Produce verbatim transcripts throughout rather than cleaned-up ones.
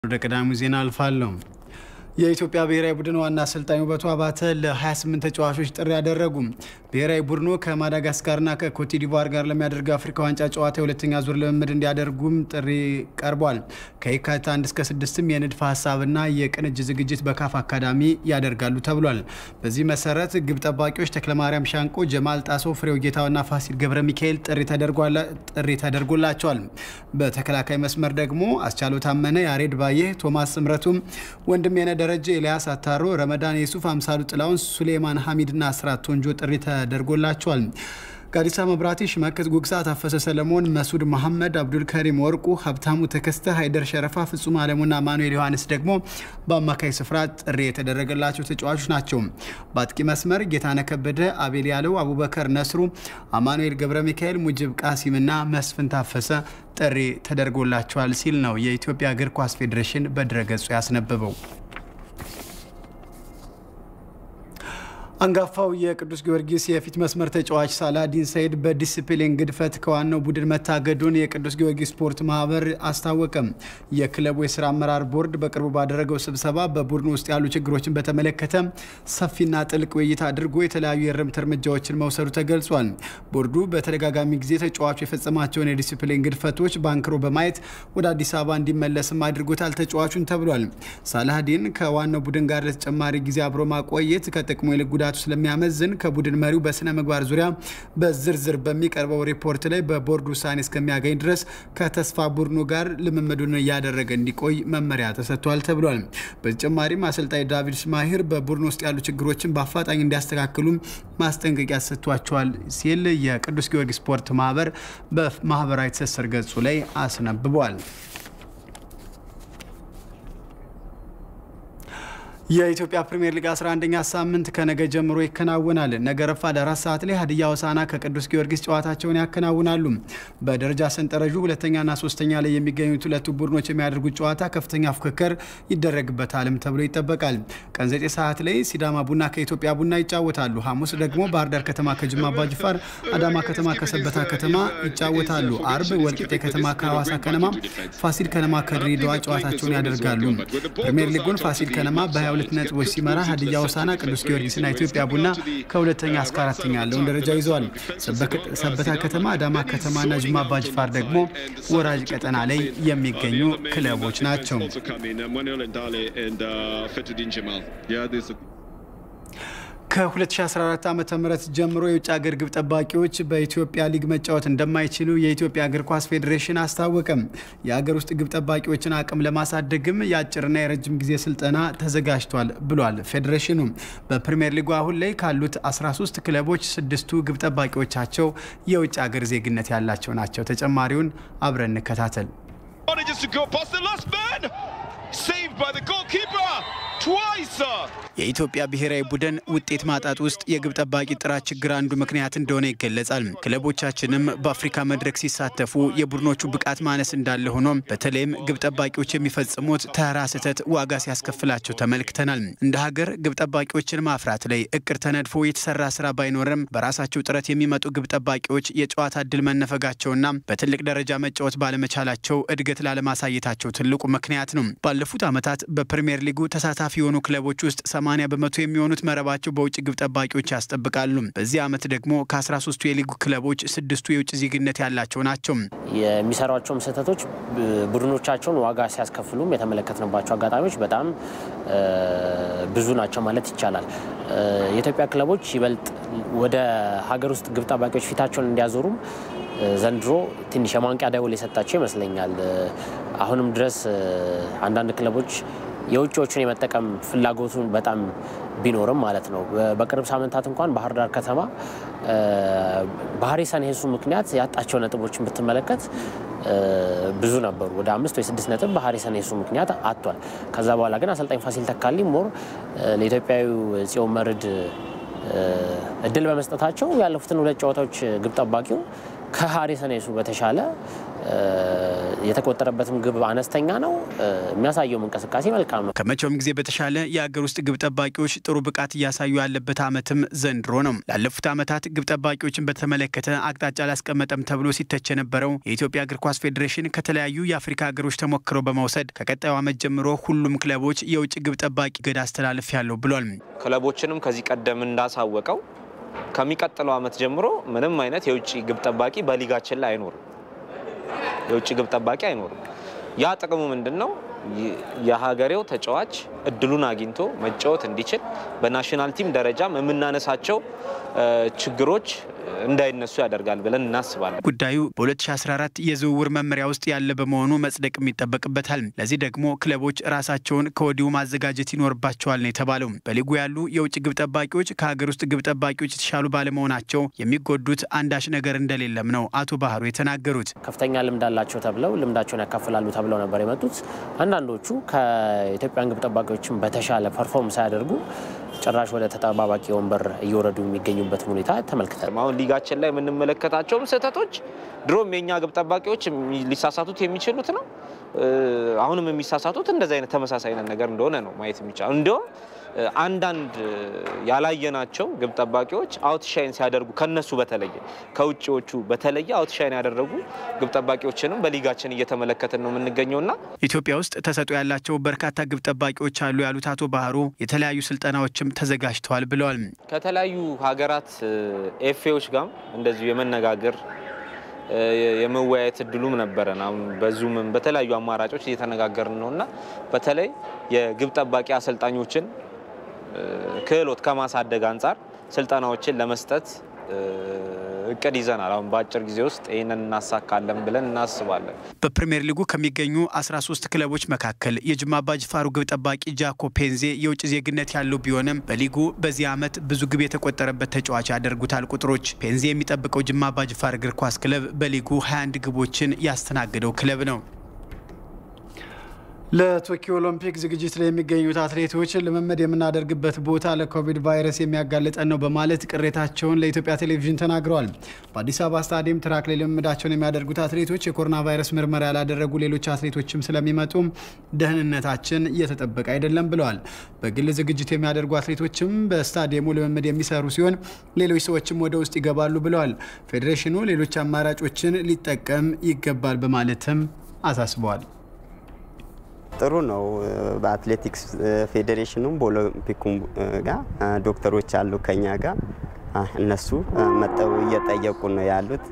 ወደ ቀዳሚው ዜና አልፋለሁ። የኢትዮጵያ ብሔራዊ ቡድን ዋና አሰልጣኝ ውበቱ አባተ ለ28 ተጫዋቾች ጥሪ ያደረጉ ብሔራዊ ቡድኑ ከማዳጋስካርና ከኮት ዲቯር ጋር ለሚያደርገው አፍሪካ ዋንጫ ጨዋታ ሁለተኛ ዙር ልምምድ እንዲያደርጉም ጥሪ ቀርቧል። ከየካቲት አንድ እስከ ስድስት የንድፈ ሐሳብና የቅንጅ ዝግጅት በካፍ አካዳሚ ያደርጋሉ ተብሏል። በዚህ መሰረት ግብ ጠባቂዎች ተክለማርያም ሻንቆ፣ ጀማል ጣሶ፣ ፍሬው ጌታውና ፋሲል ገብረ ሚካኤል ጥሪ ተደርጓል ጥሪ ተደርጎላቸዋል። በተከላካይ መስመር ደግሞ አስቻለው ታመነ፣ ያሬድ ባየ፣ ቶማስ ስምረቱም፣ ወንድሜነ ደረጀ፣ ኤልያስ አታሮ፣ ረመዳን የሱፍ፣ አምሳሉ ጥላውን፣ ሱሌማን ሐሚድና አስራት ቶንጆ ጥሪ ተደርጎላቸዋል። ጋዲሳ መብራቲ፣ ሽመክት ጉግሳ፣ ታፈሰ ሰለሞን፣ መስዑድ መሐመድ፣ አብዱል ከሪም ወርቁ፣ ሀብታሙ ተከስተ፣ ሃይደር ሸረፋ፣ ፍጹም አለሙና ማኑኤል ዮሐንስ ደግሞ በአማካይ ስፍራ ጥሪ የተደረገላቸው ተጫዋቾች ናቸው። በአጥቂ መስመር ጌታነህ ከበደ፣ አቤል ያለው፣ አቡበከር ነስሩ፣ አማኑኤል ገብረ ሚካኤል፣ ሙጅብ ቃሲምና መስፍን ታፈሰ ጥሪ ተደርጎላቸዋል ሲል ነው የኢትዮጵያ እግር ኳስ ፌዴሬሽን በድረገጹ ያስነበበው። አንጋፋው የቅዱስ ጊዮርጊስ የፊት መስመር ተጫዋች ሳላዲን ሰይድ በዲሲፕሊን ግድፈት ከዋናው ቡድን መታገዱን የቅዱስ ጊዮርጊስ ስፖርት ማህበር አስታወቀ። የክለቡ የሥራ አመራር ቦርድ በቅርቡ ባደረገው ስብሰባ በቡድኑ ውስጥ ያሉ ችግሮችን በተመለከተ ሰፊና ጥልቅ ውይይት አድርጎ የተለያዩ የእርምት እርምጃዎችን መውሰዱ ተገልጿል። ቦርዱ በተደጋጋሚ ጊዜ ተጫዋቹ የፈጸማቸውን የዲሲፕሊን ግድፈቶች ባንክሮ በማየት ወደ አዲስ አበባ እንዲመለስም አድርጎታል ተጫዋቹን ተብሏል። ሳላዲን ከዋናው ቡድን ጋር ለተጨማሪ ጊዜ አብሮ ማቆየት ከጥቅሙ ይልቅ ጉዳቱ ስለሚያመዝን ከቡድን መሪው በስነ ምግባር ዙሪያ በዝርዝር በሚቀርበው ሪፖርት ላይ በቦርድ ውሳኔ እስከሚያገኝ ድረስ ከተስፋ ቡድኑ ጋር ልምምዱን ያደረገ እንዲቆይ መመሪያ ተሰጥቷል ተብሏል። በተጨማሪም አሰልጣኝ ዳቪድ ሽማሂር በቡድኑ ውስጥ ያሉ ችግሮችን በአፋጣኝ እንዲያስተካክሉ ማስጠንቀቂያ ሰጥቷቸዋል ሲል የቅዱስ ጊዮርጊስ ስፖርት ማህበር በማህበራዊ ትስስር ገጹ ላይ አስነብቧል። የኢትዮጵያ ፕሪሚየር ሊግ አስራ አንደኛ ሳምንት ከነገ ጀምሮ ይከናወናል። ነገ ረፋድ አራት ሰዓት ላይ ሀዲያ ሆሳዕና ከቅዱስ ጊዮርጊስ ጨዋታቸውን ያከናውናሉ። በደረጃ ሰንጠረዡ ሁለተኛና ሶስተኛ ላይ የሚገኙት ሁለቱ ቡድኖች የሚያደርጉት ጨዋታ ከፍተኛ ፉክክር ይደረግበታልም ተብሎ ይጠበቃል። ቀን ዘጠኝ ሰዓት ላይ ሲዳማ ቡና ከኢትዮጵያ ቡና ይጫወታሉ። ሐሙስ ደግሞ ባህር ዳር ከተማ ከጅማ አባጅፋር፣ አዳማ ከተማ ከሰበታ ከተማ ይጫወታሉ። አርብ ወልቂጤ ከተማ ከሐዋሳ ከነማ፣ ፋሲል ከነማ ከድሬዳዋ ጨዋታቸውን ያደርጋሉ። ፕሪሚየር ሊጉን ፋሲል ከነማ በ ሁለት ነጥቦች ሲመራ ሀዲያ ሆሳዕና፣ ቅዱስ ጊዮርጊስና ኢትዮጵያ ቡና ከሁለተኛ እስከ አራተኛ ያለውን ደረጃ ይዘዋል። ሰበታ ከተማ፣ አዳማ ከተማና ጅማ አባጅፋር ደግሞ ወራጅ ቀጠና ላይ የሚገኙ ክለቦች ናቸው። ከ2014 ዓመተ ምህረት ጀምሮ የውጭ ሀገር ግብ ጠባቂዎች በኢትዮጵያ ሊግ መጫወት እንደማይችሉ የኢትዮጵያ እግር ኳስ ፌዴሬሽን አስታወቀም። የሀገር ውስጥ ግብ ጠባቂዎችን አቅም ለማሳደግም የአጭርና የረጅም ጊዜ ስልጠና ተዘጋጅቷል ብሏል ፌዴሬሽኑ። በፕሪሚየር ሊጉ አሁን ላይ ካሉት አስራ ሶስት ክለቦች ስድስቱ ግብ ጠባቂዎቻቸው የውጭ ሀገር ዜግነት ያላቸው ናቸው። ተጨማሪውን አብረን እንከታተል። የኢትዮጵያ ብሔራዊ ቡድን ውጤት ማጣት ውስጥ የግብ ጠባቂ ጥራት ችግር አንዱ ምክንያት እንደሆነ ይገለጻል። ክለቦቻችንም በአፍሪካ መድረክ ሲሳተፉ የቡድኖቹ ብቃት ማነስ እንዳለ ሆኖ በተለይም ግብ ጠባቂዎች የሚፈጽሙት ተራ ስህተት ዋጋ ሲያስከፍላቸው ተመልክተናል። እንደ ሀገር ግብ ጠባቂዎችን ማፍራት ላይ እቅድ ተነድፎ የተሰራ ስራ ባይኖርም በራሳቸው ጥረት የሚመጡ ግብ ጠባቂዎች የጨዋታ እድል መነፈጋቸውና በትልቅ ደረጃ መጫወት ባለመቻላቸው እድገት ላለማሳየታቸው ትልቁ ምክንያት ነው። ባለፉት ዓመታት በፕሪሚየር ሊጉ ተሳታፊ የሆኑ ክለቦች ውስጥ ሰማንያ በመቶ የሚሆኑት መረባቸው በውጭ ግብ ጠባቂዎች ያስጠብቃሉ። በዚህ ዓመት ደግሞ ከ13ቱ የሊጉ ክለቦች ስድስቱ የውጭ ዜግነት ያላቸው ናቸው። የሚሰሯቸው ስህተቶች ቡድኖቻቸውን ዋጋ ሲያስከፍሉም የተመለከትንባቸው አጋጣሚዎች በጣም ብዙ ናቸው ማለት ይቻላል። የኢትዮጵያ ክለቦች ይበልጥ ወደ ሀገር ውስጥ ግብ ጠባቂዎች ፊታቸውን እንዲያዞሩም ዘንድሮ ትንሽ የማንቂያ ደወል የሰጣቸው ይመስለኛል። አሁንም ድረስ አንዳንድ ክለቦች የውጭዎቹን የመጠቀም ፍላጎቱን በጣም ቢኖርም ማለት ነው። በቅርብ ሳምንታት እንኳን ባህር ዳር ከተማ ባህሪ ሰንሄሱ ምክንያት ያጣቸው ነጥቦችን ብትመለከት ብዙ ነበሩ። ወደ አምስት ወይ ስድስት ነጥብ ባህሪ ሰንሄሱ ምክንያት አጥቷል። ከዛ በኋላ ግን አሰልጣኝ ፋሲል ተካልኝ ሞር ለኢትዮጵያዊው ጽዮን መርድ እድል በመስጠታቸው ያለፉትን ሁለት ጨዋታዎች ግብ ጠባቂው ከሃሪ ሰንሄሱ በተሻለ የተቆጠረበትም ግብ አነስተኛ ነው የሚያሳየው እንቅስቃሴ መልካም ነው ከመቼውም ጊዜ በተሻለ የአገር ውስጥ ግብ ጠባቂዎች ጥሩ ብቃት ያሳዩ ያለበት አመትም ዘንድሮ ነው ላለፉት አመታት ግብ ጠባቂዎችን በተመለከተ አቅጣጫ ላስቀመጠም ተብሎ ሲተች የነበረው የኢትዮጵያ እግር ኳስ ፌዴሬሽን ከተለያዩ የአፍሪካ ሀገሮች ተሞክረው በመውሰድ ከቀጣዩ አመት ጀምሮ ሁሉም ክለቦች የውጭ ግብ ጠባቂ ገዳ አስተላልፍ ያለው ብሏል ክለቦችንም ከዚህ ቀደም እንዳሳወቀው ከሚቀጥለው አመት ጀምሮ ምንም አይነት የውጭ ግብ ጠባቂ በሊጋችን ላይ አይኖርም የውጭ ግብ ጠባቂ አይኖርም ያ ጥቅሙ ምንድነው የሀገሬው ተጫዋች እድሉን አግኝቶ መጫወት እንዲችል በናሽናል ቲም ደረጃም የምናነሳቸው ችግሮች እንዳይነሱ ያደርጋል ብለን እናስባለን ጉዳዩ በ2014 የዝውውር መመሪያ ውስጥ ያለ በመሆኑ መጽደቅ የሚጠበቅበታል ለዚህ ደግሞ ክለቦች ራሳቸውን ከወዲሁ ማዘጋጀት ይኖርባቸዋል ነው የተባለው በሊጉ ያሉ የውጭ ግብ ጠባቂዎች ከሀገር ውስጥ ግብ ጠባቂዎች የተሻሉ ባለመሆናቸው የሚጎዱት አንዳች ነገር እንደሌለም ነው አቶ ባህሩ የተናገሩት ከፍተኛ ልምድ አላቸው ተብለው ልምዳቸውን ያካፍላሉ ተብለው ነበር የመጡት አንዳንዶቹ ከኢትዮጵያ ግብ ጠባቂዎችም በተሻለ ፐርፎርም ሳያደርጉ ጭራሽ ወደ ተጣባባቂ ወንበር እየወረዱ የሚገኙበት ሁኔታ ተመልክተናል አሁን ሊጋችን ላይ የምንመለከታቸው ስህተቶች ድሮም የኛ ግብ ጠባቂዎች ሊሳሳቱት የሚችሉት ነው አሁንም የሚሳሳቱት እንደዛ አይነት ተመሳሳይ ነገር እንደሆነ ነው ማየት የሚቻለው እንደው አንዳንድ ያላየናቸው ግብ ጠባቂዎች አውትሻይን ሲያደርጉ ከነሱ በተለየ ከውጪዎቹ በተለየ አውትሻይን ያደረጉ ግብ ጠባቂዎችንም በሊጋችን እየተመለከተን ነው የምንገኘውና ኢትዮጵያ ውስጥ ተሰጥኦ ያላቸው በርካታ ግብ ጠባቂዎች አሉ ያሉት አቶ ባህሩ የተለያዩ ስልጠናዎችም ተዘጋጅተዋል ብለዋል ከተለያዩ ሀገራት ኤፍኤዎች ጋር እንደዚሁ የመነጋገር የመወያየት እድሉም ነበረን አሁን በዙምም በተለያዩ አማራጮች እየተነጋገርን ነውና በተለይ የግብ ጠባቂ አሰልጣኞችን ክህሎት ከማሳደግ አንፃር ስልጠናዎችን ለመስጠት እቅድ ይዘናል አሁን በአጭር ጊዜ ውስጥ ይሄንን እናሳካለን ብለን እናስባለን በፕሪሚየር ሊጉ ከሚገኙ አስራ ሶስት ክለቦች መካከል የጅማ አባጅፋሩ ግብ ጠባቂ ጃኮ ፔንዜ የውጭ ዜግነት ያለው ቢሆንም በሊጉ በዚህ አመት ብዙ ግብ የተቆጠረበት ተጫዋች ያደርጉታል ቁጥሮች ፔንዜ የሚጠብቀው ጅማ አባጅፋር እግር ኳስ ክለብ በሊጉ ሃያ አንድ ግቦችን ያስተናገደው ክለብ ነው ለቶኪዮ ኦሎምፒክ ዝግጅት ላይ የሚገኙት አትሌቶች ለመመድ የምናደርግበት ቦታ ለኮቪድ ቫይረስ የሚያጋልጠን ነው በማለት ቅሬታቸውን ለኢትዮጵያ ቴሌቪዥን ተናግረዋል በአዲስ አበባ ስታዲየም ትራክ ላይ ለመመዳቸውን የሚያደርጉት አትሌቶች የኮሮና ቫይረስ ምርመራ ያላደረጉ ሌሎች አትሌቶችም ስለሚመጡ ደህንነታችን እየተጠበቀ አይደለም ብለዋል በግል ዝግጅት የሚያደርጉ አትሌቶችም በስታዲየሙ ለመመድ የሚሰሩ ሲሆን ሌሎች ሰዎችም ወደ ውስጥ ይገባሉ ብለዋል ፌዴሬሽኑ ሌሎች አማራጮችን ሊጠቀም ይገባል በማለትም አሳስበዋል ጥሩ ነው በአትሌቲክስ ፌዴሬሽኑም በኦሎምፒኩም ጋር ዶክተሮች አሉ ከኛ ጋር እነሱ መጣው እየጠየቁ ነው ያሉት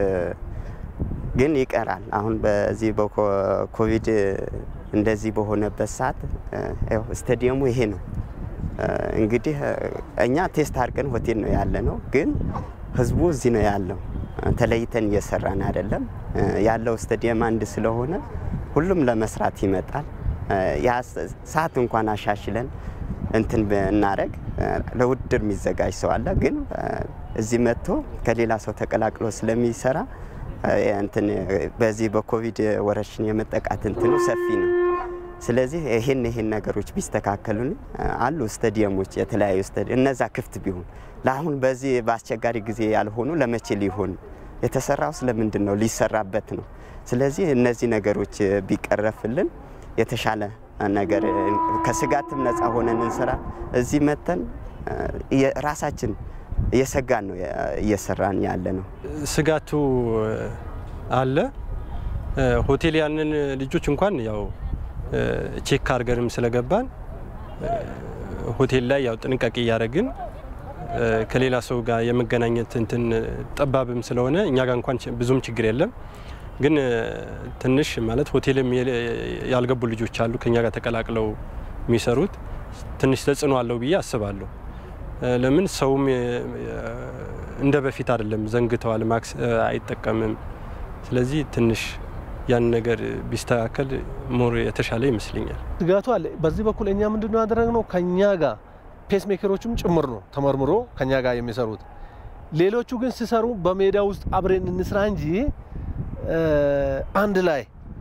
ግን ይቀራል አሁን በዚህ በኮቪድ እንደዚህ በሆነበት ሰዓት ያው ስታዲየሙ ይሄ ነው እንግዲህ እኛ ቴስት አድርገን ሆቴል ነው ያለነው ግን ህዝቡ እዚህ ነው ያለው ተለይተን እየሰራን አይደለም ያለው ስታዲየም አንድ ስለሆነ ሁሉም ለመስራት ይመጣል ያ ሰዓት እንኳን አሻሽለን እንትን በእናረግ ለውድድር የሚዘጋጅ ሰው አለ ግን እዚህ መጥቶ ከሌላ ሰው ተቀላቅሎ ስለሚሰራ እንትን በዚህ በኮቪድ ወረርሽኝ የመጠቃት እንትኑ ሰፊ ነው ስለዚህ ይሄን ይሄን ነገሮች ቢስተካከሉን አሉ ስታዲየሞች የተለያዩ ስታዲየም እነዛ ክፍት ቢሆን ለአሁን በዚህ በአስቸጋሪ ጊዜ ያልሆኑ ለመቼ ሊሆን የተሰራው ስለምንድነው ሊሰራበት ነው ስለዚህ እነዚህ ነገሮች ቢቀረፍልን የተሻለ ነገር ከስጋትም ነፃ ሆነን እንሰራ እዚህ መተን ራሳችን እየሰጋን ነው እየሰራን ያለ ነው ስጋቱ አለ ሆቴል ያንን ልጆች እንኳን ያው ቼክ አርገንም ስለገባን ሆቴል ላይ ያው ጥንቃቄ ያረግን ከሌላ ሰው ጋር የመገናኘት እንትን ጠባብም ስለሆነ እኛ ጋር እንኳን ብዙም ችግር የለም ግን ትንሽ ማለት ሆቴልም ያልገቡ ልጆች አሉ ከኛ ጋር ተቀላቅለው የሚሰሩት ትንሽ ተጽዕኖ አለው ብዬ አስባለሁ ለምን ሰውም እንደ በፊት አይደለም ዘንግተዋል ማክስ አይጠቀምም ስለዚህ ትንሽ ያን ነገር ቢስተካከል ሞር የተሻለ ይመስልኛል ስጋቱ አለ በዚህ በኩል እኛ ምንድነው ያደረግነው ከኛ ጋር ፔስ ሜከሮችም ጭምር ነው ተመርምሮ ከኛ ጋር የሚሰሩት ሌሎቹ ግን ሲሰሩ በሜዳ ውስጥ አብረን እንስራ እንጂ አንድ ላይ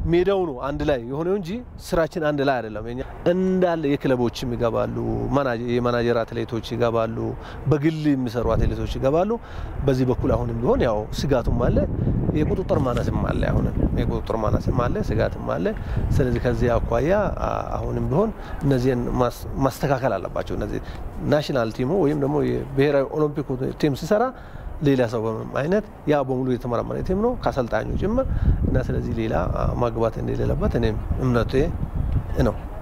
ሜዳው ነው አንድ ላይ የሆነው እንጂ ስራችን አንድ ላይ አይደለም እኛ እንዳለ የክለቦችም ይገባሉ ማናጀር የማናጀር አትሌቶች ይገባሉ በግል የሚሰሩ አትሌቶች ይገባሉ በዚህ በኩል አሁንም ቢሆን ያው ስጋቱም አለ የቁጥጥር ማነስም አለ አሁንም የቁጥጥር ማነስም አለ ስጋቱም አለ ስለዚህ ከዚህ አኳያ አሁንም ቢሆን እነዚህን ማስተካከል አለባቸው እነዚህ ናሽናል ቲሙ ወይም ደግሞ የብሔራዊ ኦሎምፒክ ቲም ሲሰራ ሌላ ሰው በመም አይነት ያ በሙሉ የተመረመረ ቲም ነው ካሰልጣኙ ጭምር እና ስለዚህ ሌላ ማግባት እንደሌለበት እኔም እምነቴ ነው